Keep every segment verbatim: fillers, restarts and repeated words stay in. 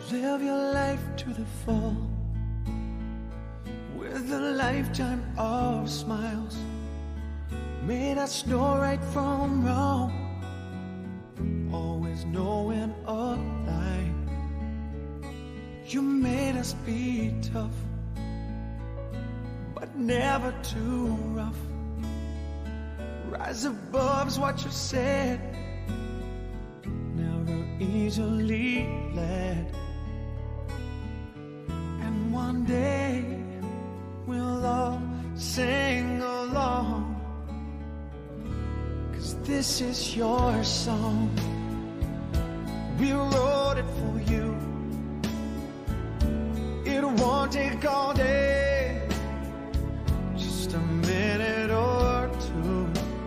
Live your life to the full, with a lifetime of smiles. Made us know right from wrong, always knowing a lie. You made us be tough, but never too rough. Rise above's what you said, never easily led. And one day we'll all sing along, 'cause this is your song. We wrote it for you. It won't take all day, just a minute or two.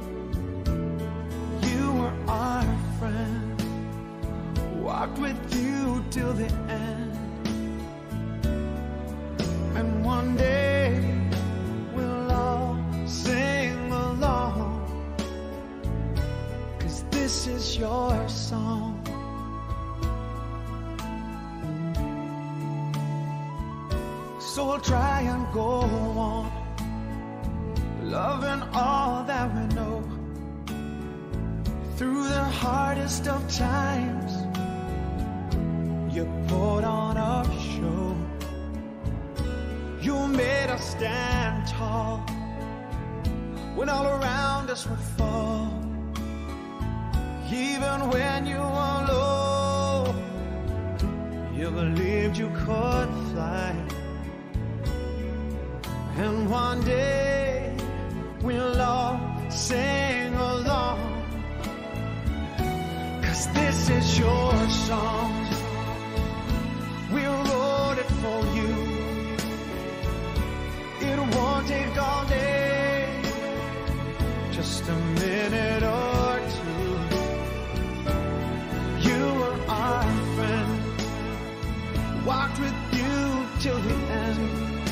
You were our friend, walked with you till the end. And one day we'll all sing along, 'cause this is your song. So we'll try and go on, loving all that we know. Through the hardest of times, you put on a show. You made us stand tall when all around us would fall. Even when you were low, you believed you could fly. And one day we'll all sing along, 'cause this is your song. We wrote it for you. It won't take all day, just a minute or two. You were our friend, walked with you till the end.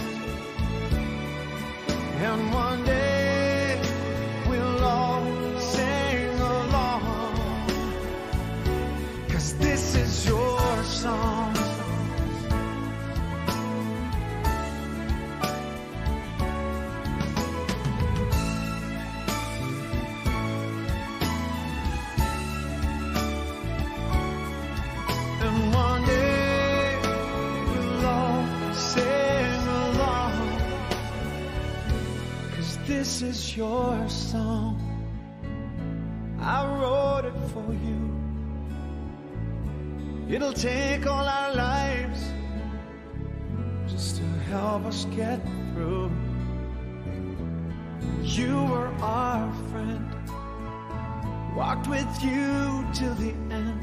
And one day we'll all sing along, 'cause this is your song. And one day we'll all sing along, this is your song. I wrote it for you. It'll take all our lives just to help us get through. You were our friend, walked with you till the end.